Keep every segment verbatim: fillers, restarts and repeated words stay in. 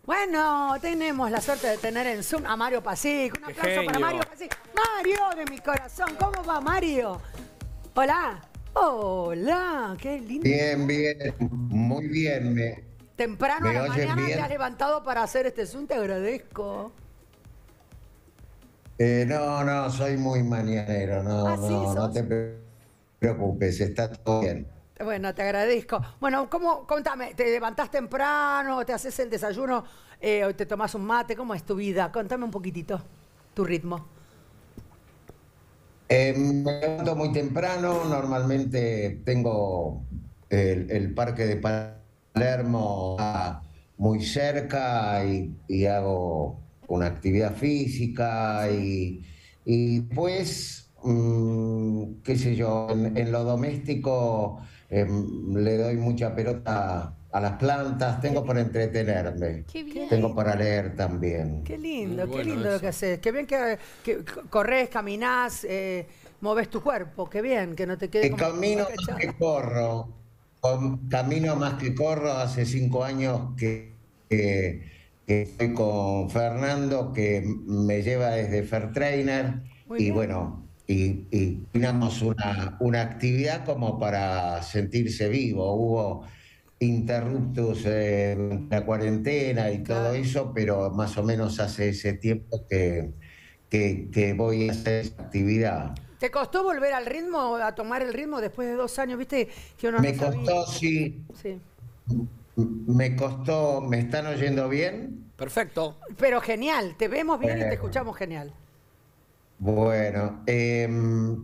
Bueno, tenemos la suerte de tener en Zoom a Mario Pasic. Un aplauso para Mario Pasic. Mario de mi corazón, ¿cómo va Mario? Hola. Hola, qué lindo. Bien, bien, muy bien. Me, Temprano a ¿me la oyen mañana bien? te has levantado para hacer este Zoom, te agradezco. Eh, no, no, soy muy mañanero, no, Ah, sí, no, no sos. te preocupes, está todo bien. Bueno, te agradezco. Bueno, ¿cómo, contame, ¿te levantás temprano, te haces el desayuno eh, o te tomás un mate? ¿Cómo es tu vida? Contame un poquitito, tu ritmo. Eh, me levanto muy temprano, normalmente tengo el, el parque de Palermo ah, muy cerca y, y hago una actividad física ¿Sí? y, y pues, mm, qué sé yo, en, en lo doméstico em, le doy mucha pelota a las plantas, Qué tengo para lindo, entretenerme, Qué qué tengo bien. para lindo. leer también. Qué Muy lindo, qué bueno lindo lo que eso. haces. Qué bien que, que corres, caminás, eh, moves tu cuerpo. Qué bien, que no te quede Eh, como camino más agachada. que corro, com- camino más que corro. Hace cinco años que, que, que estoy con Fernando, que me lleva desde Fair Trainer, Muy y bien. bueno, y, y tenemos una, una actividad como para sentirse vivo. Hubo interruptus eh, en la cuarentena y todo Claro. eso, pero más o menos hace ese tiempo que, que, que voy a hacer esa actividad. ¿Te costó volver al ritmo, a tomar el ritmo después de dos años? Viste que uno no Me sabía. costó, sí. Sí. Me costó, ¿me están oyendo bien? Perfecto. Pero genial, te vemos bien y te Eh, escuchamos genial. bueno, em,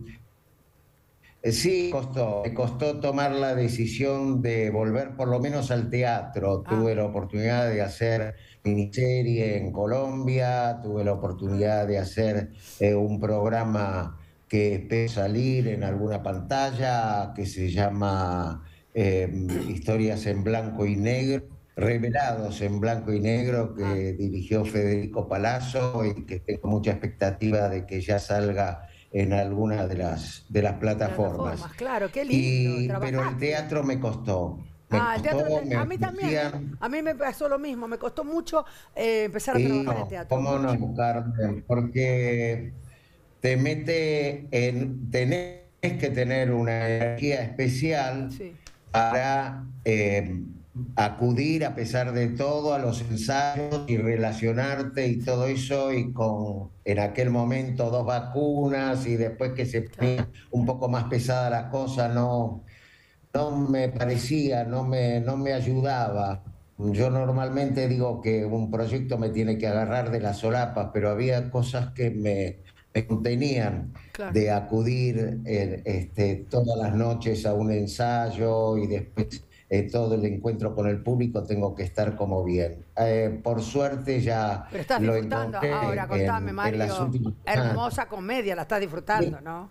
eh, sí, costó, me costó tomar la decisión de volver por lo menos al teatro. Ah, Tuve la oportunidad de hacer miniserie en Colombia, tuve la oportunidad de hacer eh, un programa que espero salir en alguna pantalla que se llama eh, Historias en Blanco y Negro, Revelados en Blanco y Negro, ah, que dirigió Federico Palazzo y que tengo mucha expectativa de que ya salga en alguna de las, de las plataformas. plataformas, claro, qué lindo, Y, pero el trabajaste. teatro me costó, me Ah, el costó, teatro, te- a me mí también, ¿eh? ofrecían, A mí me pasó lo mismo, me costó mucho eh, empezar a y trabajar en no, teatro, cómo mucho. no, Carmen, porque te mete en, tenés que tener una energía especial Sí, para eh, acudir a pesar de todo a los ensayos y relacionarte y sí, todo eso y con en aquel momento dos vacunas y después que se claro. ponía un poco más pesada la cosa, no, no me parecía, no me, no me ayudaba. Yo normalmente digo que un proyecto me tiene que agarrar de las solapas, pero había cosas que me, me contenían Claro. de acudir eh, este, todas las noches a un ensayo y después eh, todo el encuentro con el público tengo que estar como bien. Eh, por suerte ya Pero estás lo disfrutando encontré ahora, contame, en, en las Mario. últimas semanas. Hermosa comedia, la estás disfrutando, ¿no?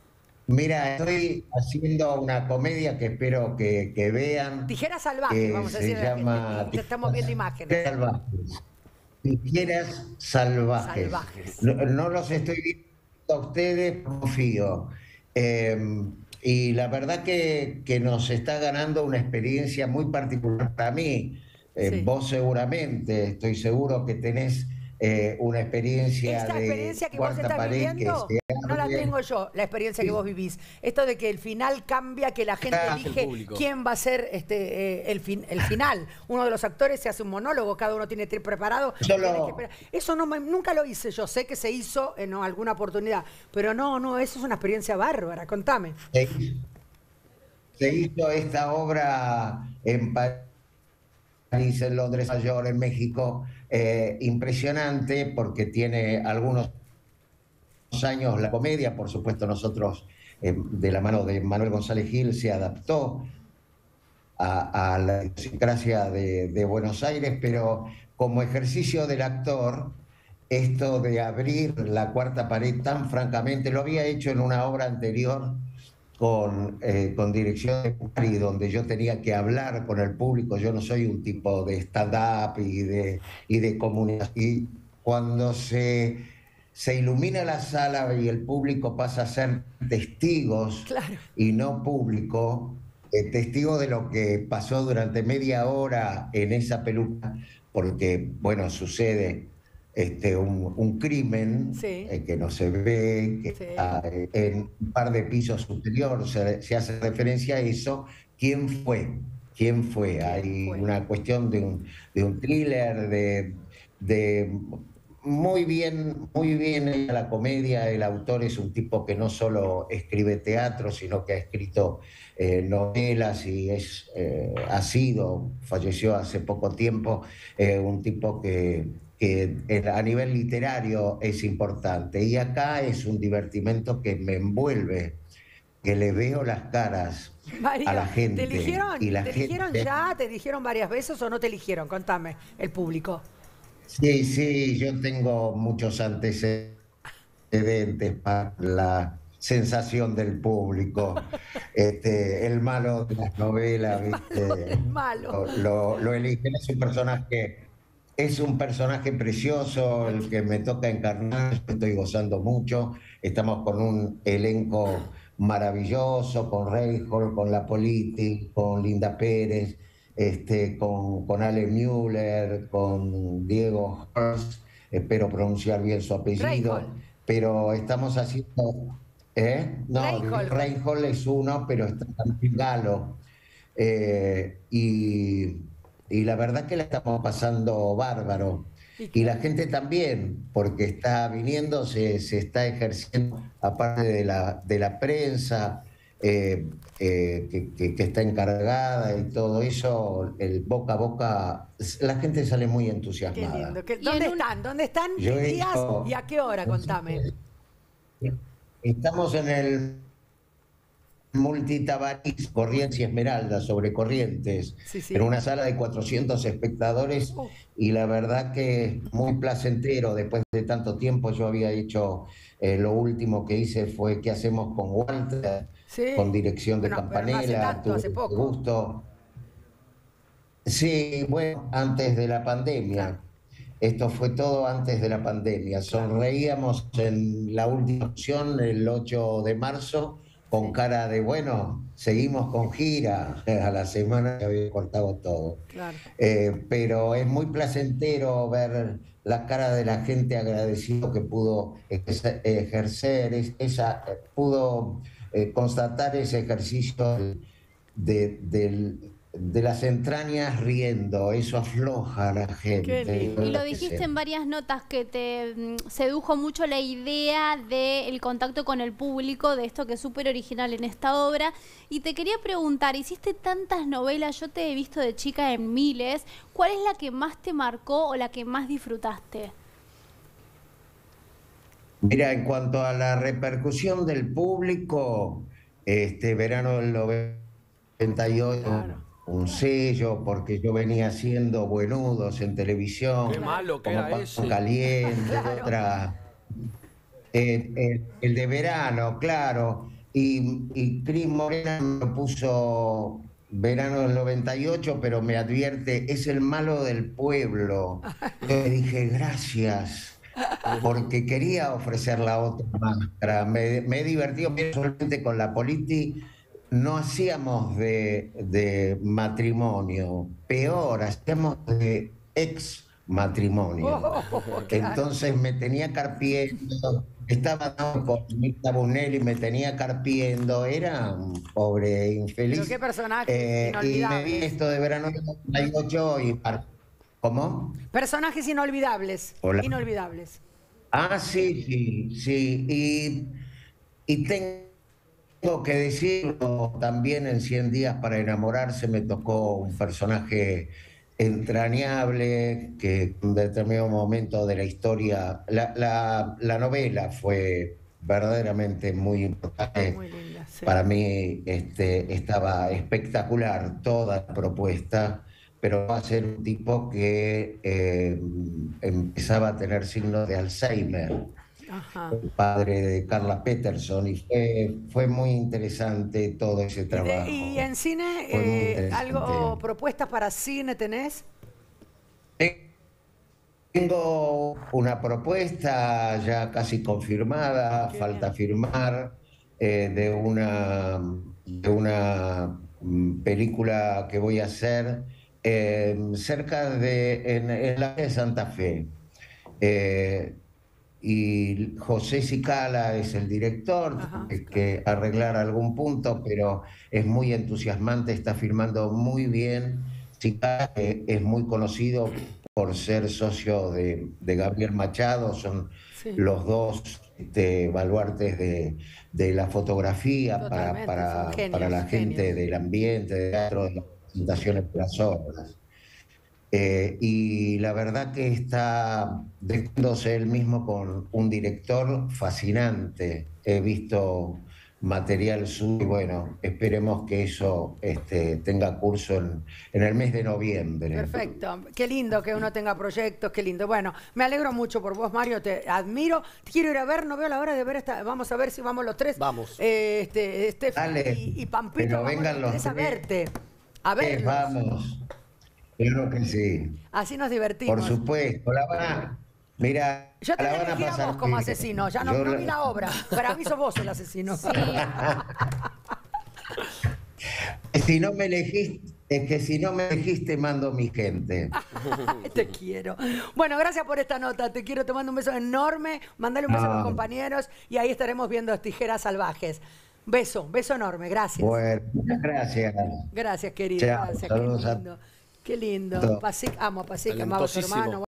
Mira, estoy haciendo una comedia que espero que, que vean, Tijera salvaje, que vamos a se decir a la gente. llama Te estamos viendo Tijeras imágenes. Salvajes. Tijeras Salvajes. Salvajes. No, no los estoy viendo a ustedes, confío. Eh, y la verdad que, que nos está ganando una experiencia muy particular para mí. Eh, Sí. vos seguramente, estoy seguro que tenés eh, una experiencia Esta de experiencia que vos cuarta estás pared que viviendo, se no la abre. tengo yo, la experiencia que vos vivís. Esto de que el final cambia, que la gente Elige el elige público. quién va a ser este, eh, el, fin, el final. Uno de los actores se hace un monólogo, cada uno tiene que ir preparado y tenés que Solo esperar. Eso no me- nunca lo hice yo, sé que se hizo en alguna oportunidad, pero no, no, eso es una experiencia bárbara, contame. se hizo, se hizo esta obra en París, en Londres, en Nueva York, en México, eh, impresionante porque tiene algunos años la comedia, por supuesto nosotros eh, de la mano de Manuel González Gil se adaptó a, a la idiosincrasia de, de Buenos Aires, Claro. pero como ejercicio del actor, esto de abrir la cuarta pared tan francamente, lo había hecho en una obra anterior con, eh, con dirección de Cari, donde yo tenía que hablar con el público. Yo no soy un tipo de stand-up y de, y de comunicación. Y cuando se, se ilumina la sala y el público pasa a ser testigos Claro. y no público, eh, testigo de lo que pasó durante media hora en esa peluca, porque, bueno, sucede este, un, un crimen Sí, eh, que no se ve, que sí. está en un par de pisos superior, se, se hace referencia a eso. ¿Quién fue? ¿Quién fue? ¿Quién Hay fue? una cuestión de un, de un thriller, de, de muy bien, muy bien la comedia. El autor es un tipo que no solo escribe teatro, sino que ha escrito eh, novelas y es, eh, ha sido, falleció hace poco tiempo, eh, un tipo que, que a nivel literario es importante. Y acá es un divertimento que me envuelve, que le veo las caras a Mario, la ¿te gente eligieron? y la ¿Te eligieron gente... ya? ¿Te eligieron varias veces o no te eligieron? Contame, el público. Sí, sí, yo tengo muchos antecedentes para la sensación del público. Este, el malo de las novelas, El malo, ¿viste? el malo. Lo, lo, lo eligen, es un personaje, es un personaje precioso el que me toca encarnar, estoy gozando mucho, estamos con un elenco maravilloso, con Reinhold, con La Politi, con Linda Pérez, este, con, con Ale Müller, con Diego Hurst, espero pronunciar bien su Reinhold. apellido, pero estamos haciendo... ¿Eh? No, Reinhold. Reinhold es uno, pero está también Galo. Eh, y, y la verdad que la estamos pasando bárbaro. ¿Y Y qué? la gente también, porque está viniendo, se, se está ejerciendo, aparte de la, de la prensa, eh, eh, que, que- que está encargada y todo eso, el boca a boca, la gente sale muy Qué lindo. entusiasmada. ¿Qué- Y ¿Dónde en un, están? ¿Dónde están? Yo ¿Qué he días? ¿Y hecho, a qué hora? Contame. estamos en el Multitabariz, Corrientes y Esmeralda, sobre Corrientes, Sí, en sí. una sala de cuatrocientos espectadores, Uh, y la verdad que es muy placentero. Después de tanto tiempo yo había hecho, eh, lo último que hice fue ¿Qué hacemos con Walter? Con sí. dirección de Bueno, pero no hace Campanella, tanto, tuve hace mucho poco. gusto. Sí, bueno, antes de la Claro, pandemia. Esto fue todo antes de la pandemia. claro. Sonreíamos en la última opción, el ocho de marzo, con Sí, cara de, bueno, seguimos con gira. A la semana se había cortado todo. claro. Eh, pero es muy placentero ver la cara de la gente agradecido que pudo ejercer, ejercer es- esa, pudo eh, constatar ese ejercicio de, del- de las entrañas riendo. Eso afloja a la Qué gente. y lindo, lo qué dijiste lindo. en varias notas que te mm, sedujo mucho la idea del contacto con el público, de esto que es súper original en esta obra. Y te quería preguntar, hiciste tantas novelas, yo te he visto de chica en miles, ¿cuál es la que más te marcó o la que más disfrutaste? Mira, en cuanto a la repercusión del público, este verano del noventa y ocho, Claro, un sello, porque yo venía haciendo Buenudos en Qué televisión, claro, malo que como era Pan ese. Caliente, claro. otra, eh, eh, el de verano, claro. Y, y Cris Morena me puso verano del noventa y ocho, pero me advierte, es el malo del pueblo. Yo le dije, gracias, porque quería ofrecer la otra máscara. Me, me he divertido bien solamente con la Politi. No hacíamos de, de matrimonio, peor, hacíamos de ex matrimonio. Oh, claro. Entonces me tenía carpiendo, estaba con Mirta Bunelli, me tenía carpiendo, era un pobre Pero qué infeliz. personajes Eh, y me vi inolvidables. esto de verano del noventa y ocho y par- ¿Cómo? Personajes inolvidables. Hola. Inolvidables. Ah, sí, sí, sí. Y, y tengo que decirlo también, en Cien días para enamorarse me tocó un personaje entrañable que en determinado momento de la historia, la, la, la novela fue verdaderamente muy importante. Muy linda, sí. Para mí este, estaba espectacular toda la propuesta, pero va a ser un tipo que eh, empezaba a tener signos de Alzheimer, Ajá. el padre de Carla Peterson, y fue, fue muy interesante todo ese ¿Y, de- y en trabajo. cine, Fue muy eh, algo, interesante. propuestas para cine tenés? Tengo una propuesta ya casi confirmada, Qué falta bien. firmar, eh, de una, de una mm, película que voy a hacer eh, cerca de, en, en la de Santa Fe. Eh, y José Cicala es el director, Ajá, hay claro. que arreglar algún punto, pero es muy entusiasmante, está filmando muy bien. Cicala eh, es muy conocido por ser socio de, de Gabriel Machado, son Sí, los dos este, baluartes de, de la fotografía para, totalmente, son para, para genios, la genios. gente del ambiente, de teatro, de las presentaciones de las obras. Eh, y la verdad que está dejándose él mismo con un director fascinante. He visto material suyo y bueno, esperemos que eso este, tenga curso en, en el mes de noviembre. Perfecto, qué lindo que uno tenga proyectos, qué lindo. Bueno, me alegro mucho por vos, Mario, te admiro. Te quiero ir a ver, no veo la hora de ver esta. Vamos a ver si vamos los tres. Vamos. Eh, este, Steph Dale, y, y Pampito, pero vamos vengan los los tres a tres, verte, a eh, verlos. vamos. Claro que sí. Así nos Por divertimos. supuesto, la van a, mira, Yo te la voy a van a elegir a pasar vos como bien. asesino, ya no, Yo no la- vi la obra. Para mí sos vos el asesino. Sí. Si no me elegiste, es que si no me elegiste, mando mi gente. Te quiero. Bueno, gracias por esta nota. Te quiero, te mando un beso enorme. Mandale un beso a los No. compañeros y ahí estaremos viendo Tijeras Salvajes. Beso, beso enorme. Gracias. Bueno, muchas gracias. Gracias, querido. Chao, Gracias. Qué saludos a lindo. Qué lindo. todos. Pasic, amo a Pasic, amaba a su Talentosísimo. hermano.